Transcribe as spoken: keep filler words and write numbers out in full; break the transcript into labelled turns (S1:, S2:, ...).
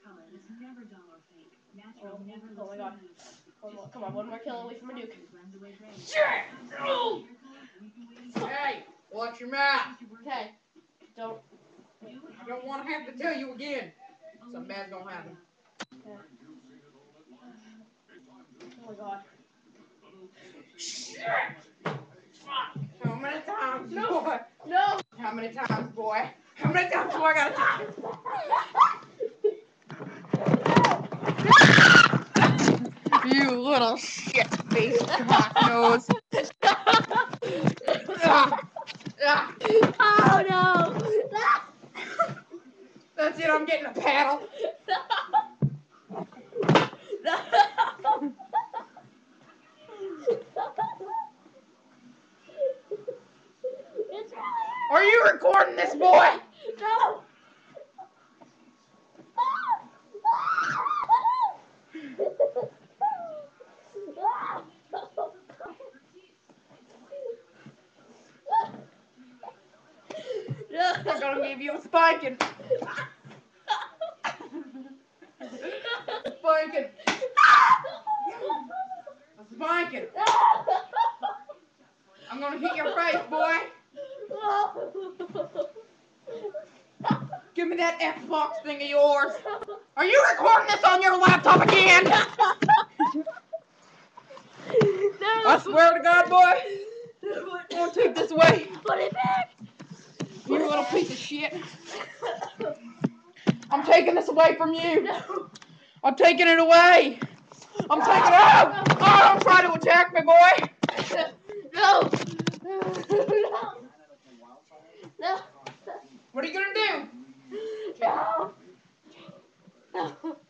S1: Oh, oh my god. One more, come on, one more kill away from a nuke.
S2: Hey, watch your mouth.
S1: Okay. Don't.
S2: I don't want to have to tell you again. Something bad's gonna happen.
S1: Okay. Oh my god.
S2: How many times,
S1: No.
S2: boy?
S1: No.
S2: How many times, boy? How many times do I gotta tell you? You little shit-faced cock nose.
S1: Oh no.
S2: That's it, I'm getting a paddle. Are you recording this, boy?
S1: No.
S2: I'm gonna give you a spanking. Spanking. A spanking. I'm gonna hit your face, boy. Give me that Xbox thing of yours. Are you recording this on your laptop again? I swear to God, boy. I'm gonna take this away.
S1: Put it back.
S2: You little piece of shit. I'm taking this away from you.
S1: No.
S2: I'm taking it away. I'm taking it out. Oh, don't try to attack me, boy.
S1: No. No. No.
S2: What are you gonna do?
S1: No. No.